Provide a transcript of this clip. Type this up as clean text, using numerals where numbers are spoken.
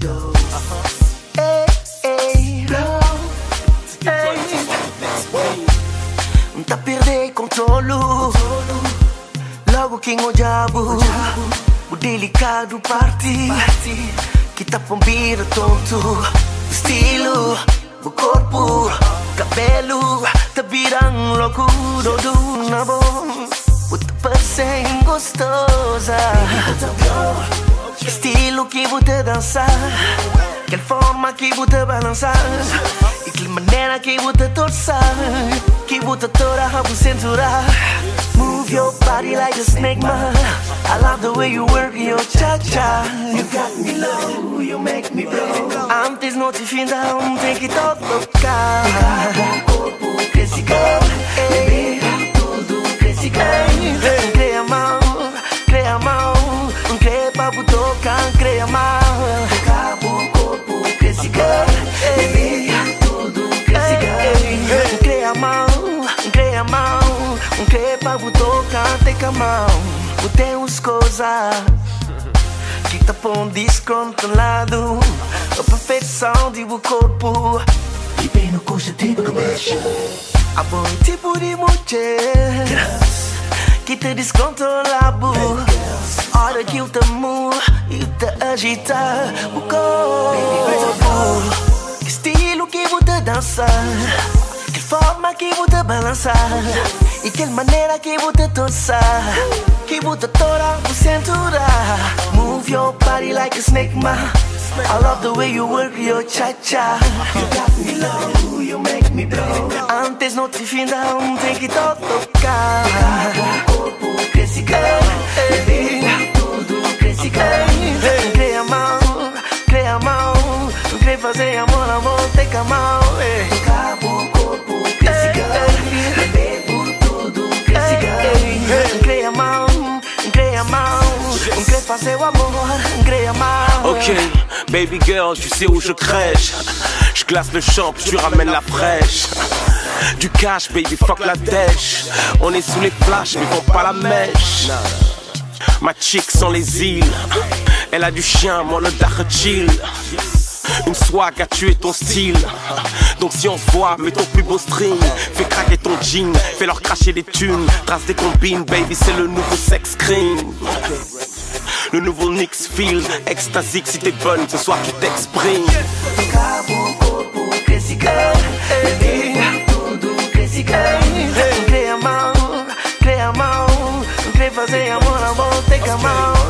go. Tá perder controle. Logo que o diabo, o delicado parte, que tá pombira tonto. O estilo, o corpo, cabelo, tá virando louco. Tudo na bom, o tá parecendo gostosa. Estilo que você dançar, que forma que você balançar, e que maneira que você torçar, que você toda a cintura. Move your body like a snake, man. I love the way you work your cha-cha. You got me low, you make me blow. Antes não te finda, tem que tocar. Corpo, cresce, bebê, tudo cresce, cria mão, cria pra tocar, cria mão. Cabo, corpo, cresce, bebê, tudo cresce, cria mão, cria pra tocar, tem a mão. Tem uns coisas que tá pondo descontrolado, a perfeição de o corpo e bem no coxa tipo de mexe. A bom tipo de mulher que te descontrolado. Olha que eu te mudo e te agita o corpo. Que estilo que você dança, que forma que você balançar, e que maneira que você torçar, que você toda a cintura. Move your body like a snake, man. I love the way you work your cha-cha. You got me low, you make me blow. Antes não te finda, tem que tocar. Corpo cresce, bebê, tudo cresce, cria mão, cria fazer amor, tem a mão. Cabo, corpo cresce, bebê, tudo cresce, cria mão, cria fazer o amor, cria mão. Ok, baby girl, tu sais où je crèche. Je glace le champ, puis tu ramènes la fraîche. Du cash, baby, fuck la dèche. On est sous les flashs, mais vont pas la mèche. Ma chick sans les îles, elle a du chien, moi le dark chill. Une swag a tué ton style. Donc si on se voit, mets ton plus beau string. Fais craquer ton jean, fais leur cracher des thunes. Trace des combines, baby, c'est le nouveau sex cream. Le nouveau Nix feel, extasique si t'es bonne, ce soir tu t'exprimes. Cabo, corpo, cresce, bebê, tudo cresce, cria mão, cria fazer amor, tem a mão.